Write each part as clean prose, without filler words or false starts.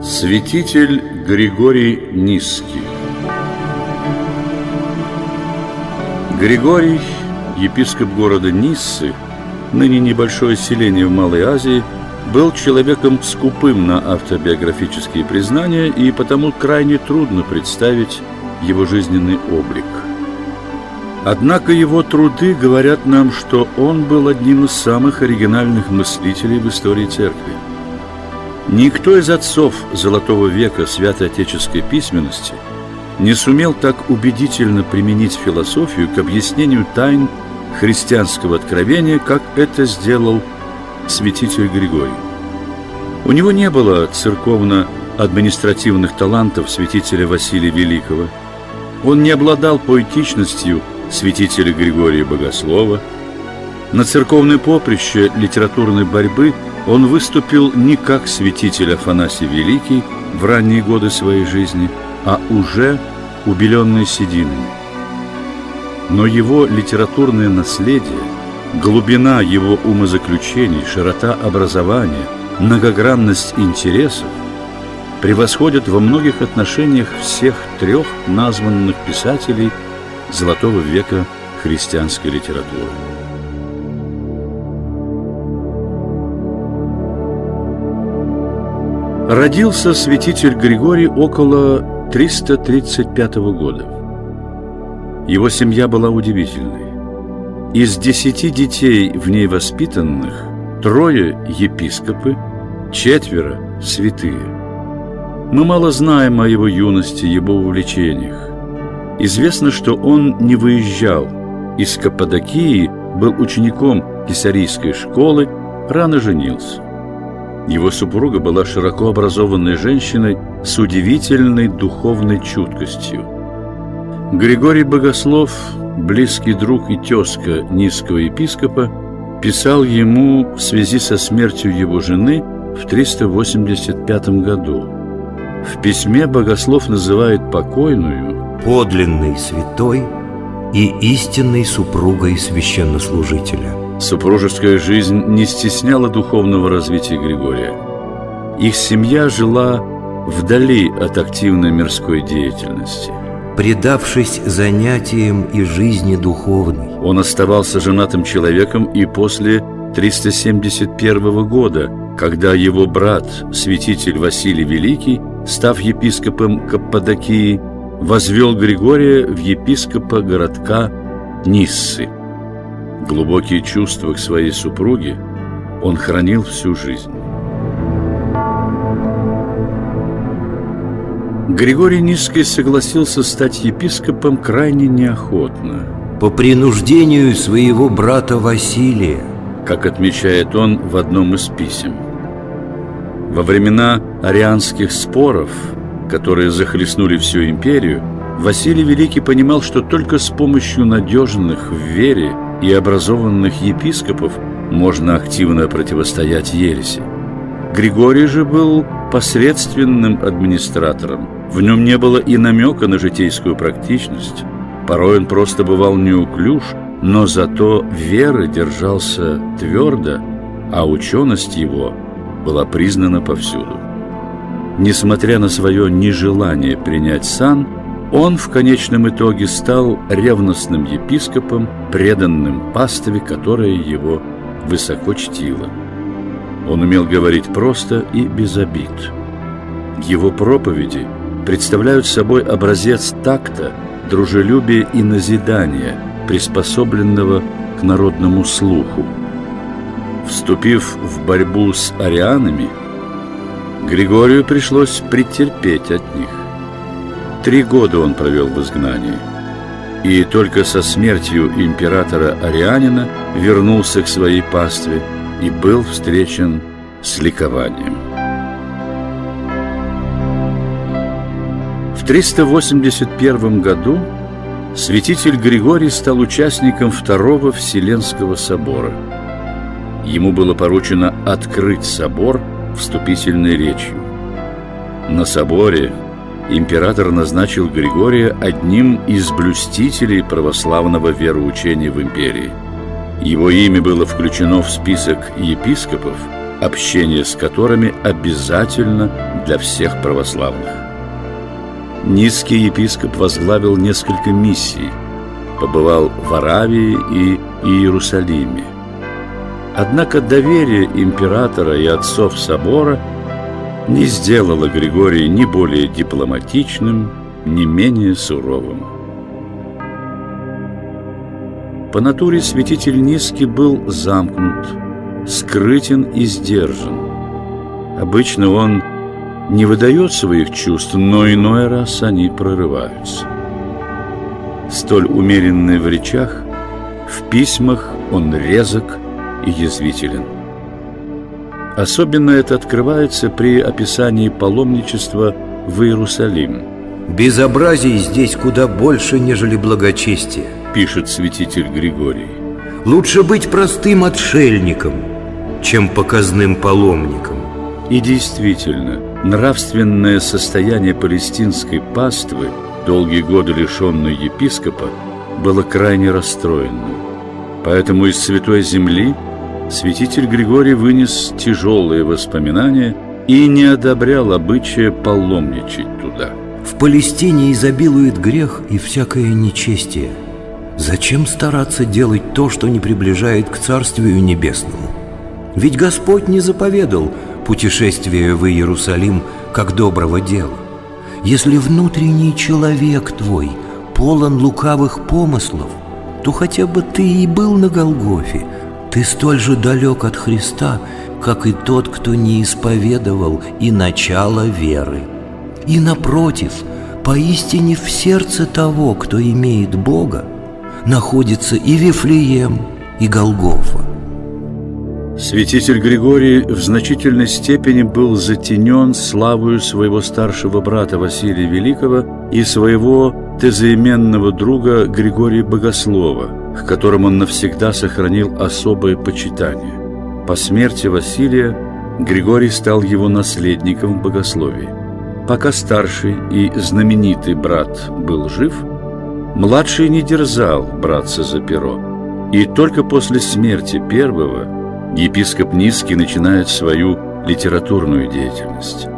Святитель Григорий Нисский. Григорий, епископ города Ниссы, ныне небольшое селение в Малой Азии, был человеком скупым на автобиографические признания, и потому крайне трудно представить его жизненный облик. Однако его труды говорят нам, что он был одним из самых оригинальных мыслителей в истории церкви. Никто из отцов Золотого века святоотеческой письменности не сумел так убедительно применить философию к объяснению тайн христианского откровения, как это сделал святитель Григорий. У него не было церковно-административных талантов святителя Василия Великого. Он не обладал поэтичностью святителя Григория Богослова. На церковной поприще литературной борьбы он выступил не как святитель Афанасий Великий в ранние годы своей жизни, а уже убеленный сединами. Но его литературное наследие, глубина его умозаключений, широта образования, многогранность интересов превосходят во многих отношениях всех трех названных писателей Золотого века христианской литературы. Родился святитель Григорий около 335 года. Его семья была удивительной. Из 10 детей в ней воспитанных 3 епископы, 4 святые. Мы мало знаем о его юности, его увлечениях. Известно, что он не выезжал из Каппадокии, был учеником Кесарийской школы, рано женился. Его супруга была широко образованной женщиной с удивительной духовной чуткостью. Григорий Богослов, близкий друг и тезка Нисского епископа, писал ему в связи со смертью его жены в 385 году. В письме Богослов называет покойную подлинной святой и истинной супругой священнослужителя. Супружеская жизнь не стесняла духовного развития Григория. Их семья жила вдали от активной мирской деятельности. Предавшись занятиям и жизни духовной, он оставался женатым человеком и после 371 года, когда его брат, святитель Василий Великий, став епископом Каппадокии, возвел Григория в епископа городка Ниссы. Глубокие чувства к своей супруге он хранил всю жизнь. Григорий Нисский согласился стать епископом крайне неохотно. По принуждению своего брата Василия, как отмечает он в одном из писем. Во времена арианских споров, которые захлестнули всю империю, Василий Великий понимал, что только с помощью надежных в вере и образованных епископов можно активно противостоять ереси. Григорий же был посредственным администратором. В нем не было и намека на житейскую практичность. Порой он просто бывал неуклюж, но зато веры держался твердо, а ученость его была признана повсюду. Несмотря на свое нежелание принять сан, он в конечном итоге стал ревностным епископом, преданным пастве, которая его высоко чтила. Он умел говорить просто и без обид. Его проповеди представляют собой образец такта, дружелюбия и назидания, приспособленного к народному слуху. Вступив в борьбу с арианами, Григорию пришлось претерпеть от них. 3 года он провел в изгнании, и только со смертью императора Арианина вернулся к своей пастве и был встречен с ликованием. В 381 году святитель Григорий стал участником Второго Вселенского собора. Ему было поручено открыть собор вступительной речью. На соборе император назначил Григория одним из блюстителей православного вероучения в империи. Его имя было включено в список епископов, общение с которыми обязательно для всех православных. Низкий епископ возглавил несколько миссий, побывал в Аравии и Иерусалиме. Однако доверие императора и отцов собора не сделало Григория ни более дипломатичным, ни менее суровым. По натуре святитель Низкий был замкнут, скрытен и сдержан. Обычно он не выдает своих чувств, но иной раз они прорываются. Столь умеренный в речах, в письмах он резок и язвителен. Особенно это открывается при описании паломничества в Иерусалим. «Безобразий здесь куда больше, нежели благочестия», — пишет святитель Григорий. «Лучше быть простым отшельником, чем показным паломником». И действительно, нравственное состояние палестинской паствы, долгие годы лишенной епископа, было крайне расстроенным. Поэтому из Святой Земли святитель Григорий вынес тяжелые воспоминания и не одобрял обычая паломничать туда. «В Палестине изобилует грех и всякое нечестие. Зачем стараться делать то, что не приближает к Царствию Небесному? Ведь Господь не заповедал путешествие в Иерусалим как доброго дела. Если внутренний человек твой полон лукавых помыслов, то хотя бы ты и был на Голгофе, ты столь же далек от Христа, как и тот, кто не исповедовал и начало веры. И напротив, поистине в сердце того, кто имеет Бога, находится и Вифлеем, и Голгофа». Святитель Григорий в значительной степени был затенен славою своего старшего брата Василия Великого и своего тезаименного друга Григория Богослова, к которым он навсегда сохранил особое почитание. По смерти Василия Григорий стал его наследником в богословии. Пока старший и знаменитый брат был жив, младший не дерзал браться за перо. И только после смерти первого епископ Низкий начинает свою литературную деятельность.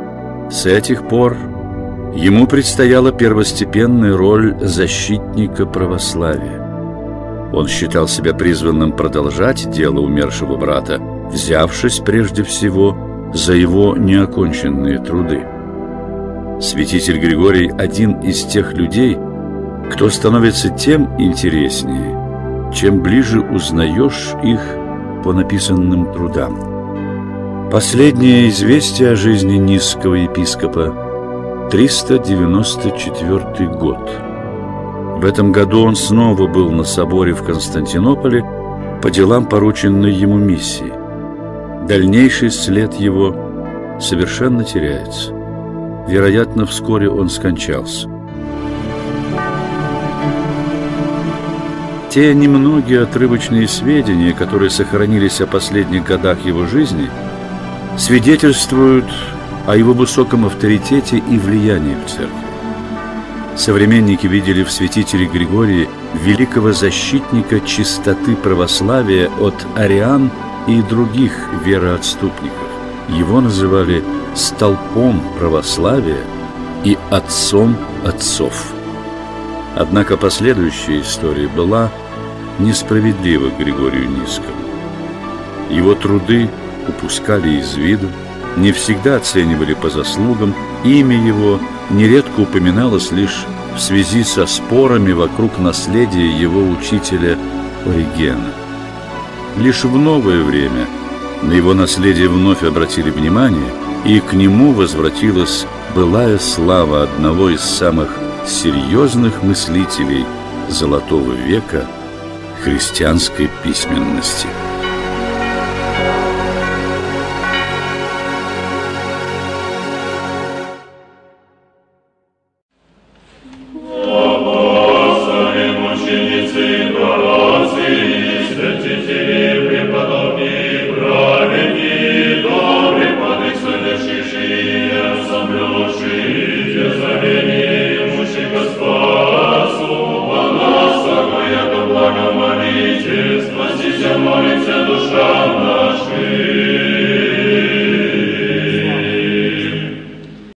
С этих пор ему предстояла первостепенная роль защитника православия. Он считал себя призванным продолжать дело умершего брата, взявшись прежде всего за его неоконченные труды. Святитель Григорий – один из тех людей, кто становится тем интереснее, чем ближе узнаешь их по написанным трудам. Последнее известие о жизни Низкого епископа – 394 год. В этом году он снова был на соборе в Константинополе по делам порученной ему миссии. Дальнейший след его совершенно теряется. Вероятно, вскоре он скончался. Те немногие отрывочные сведения, которые сохранились о последних годах его жизни, свидетельствуют о его высоком авторитете и влиянии в церкви. Современники видели в святителе Григории великого защитника чистоты православия от ариан и других вероотступников. Его называли столпом православия и отцом отцов. Однако последующая история была несправедлива к Григорию Низкому. Его труды упускали из виду, не всегда оценивали по заслугам, имя его нередко упоминалось лишь в связи со спорами вокруг наследия его учителя Оригена. Лишь в новое время на его наследие вновь обратили внимание, и к нему возвратилась былая слава одного из самых серьезных мыслителей Золотого века христианской письменности.